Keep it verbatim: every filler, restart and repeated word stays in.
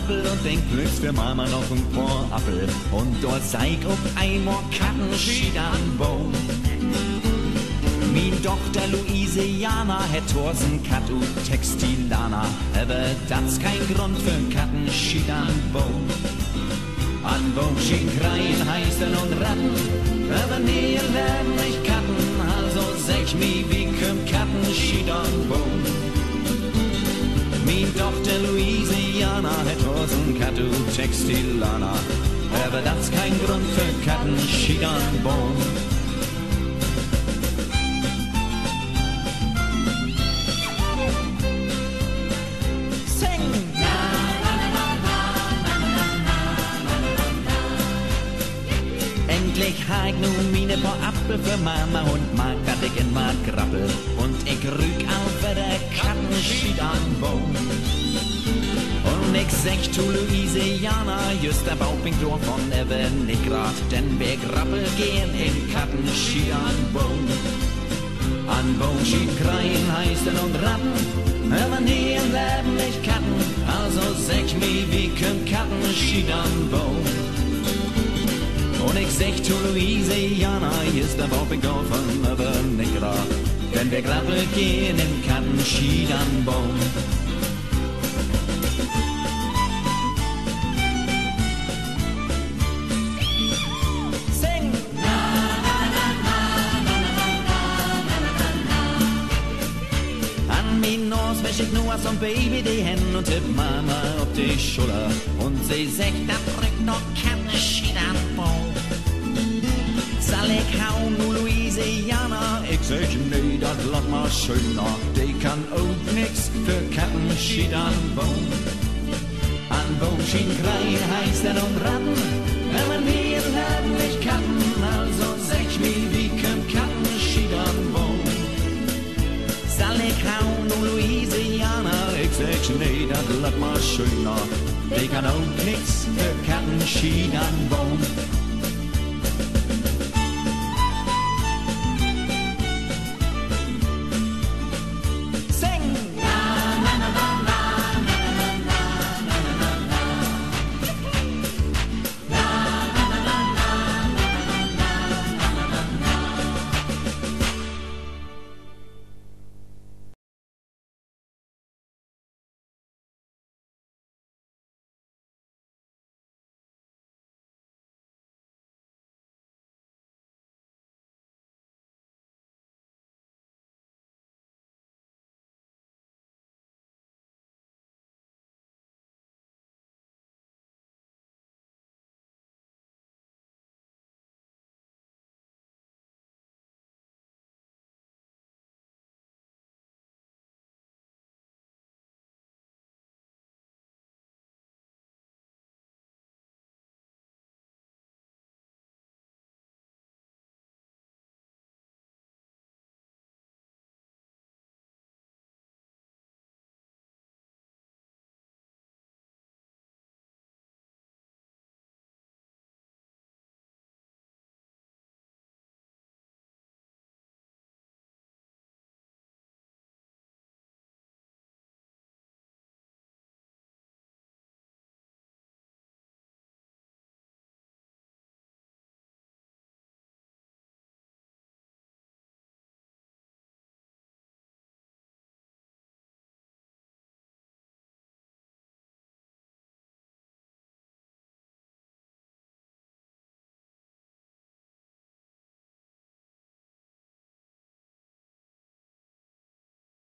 Appel und denk glücks für Mama noch ein paar Appel. Und dort zeig auf einmal Kattenschiet an Baum. Min Tochter Louisiana het Thorsen Katt und Textilana, aber das kein Grund für Kattenschiet an Baum. An Baum schien kreien, heißen und Ratten, aber nie leben nicht Katten, also sag mi, wie kommt Kattenschiet an Baum. Min Tochter Louisiana het Thorsen Katt und Textilana, aber das kein Grund für Kattenschiet an Baum. Endlich ha ich nun mine paar Appel für Mama und mag dat ich in mag Grappel. Und ich rück auf der Kattenschiet an Baum. Und ich sech zu Louisiana, just der Bauping durch von eben nicht grad, denn wir Grappel gehen in Kattenschiet an Baum. An Baum schied kreien, heißen und Ratten, aber nie im Leben nicht Katten, also sech mi, wie kommt Kattenschiet an Baum. Und ich sech zu Louisiana, ist der Bauping von aber nicht grad, denn wir Grappel gehen in Kattenschiet an Baum. Sing! An min Nors wäsch ich nur so ein Baby die Hände und tipp Mama auf die Schulter und sie sech, da drückt noch Kattenschiet an Baum. Sal ich hauen, nu Louisiana, ich sag nee, dat lacht mal schöner, die kann auch nix für Kattenschiet an Baum. An Baum schien kreien, heißen und Ratten, aber nie im Leben nicht Katten, also sag mi, wie kommt Kattenschiet an Baum. Sal ich hauen, nu Louisiana, ich sag nee, dat lacht mal schöner, die kann auch nix für Kattenschiet an Baum.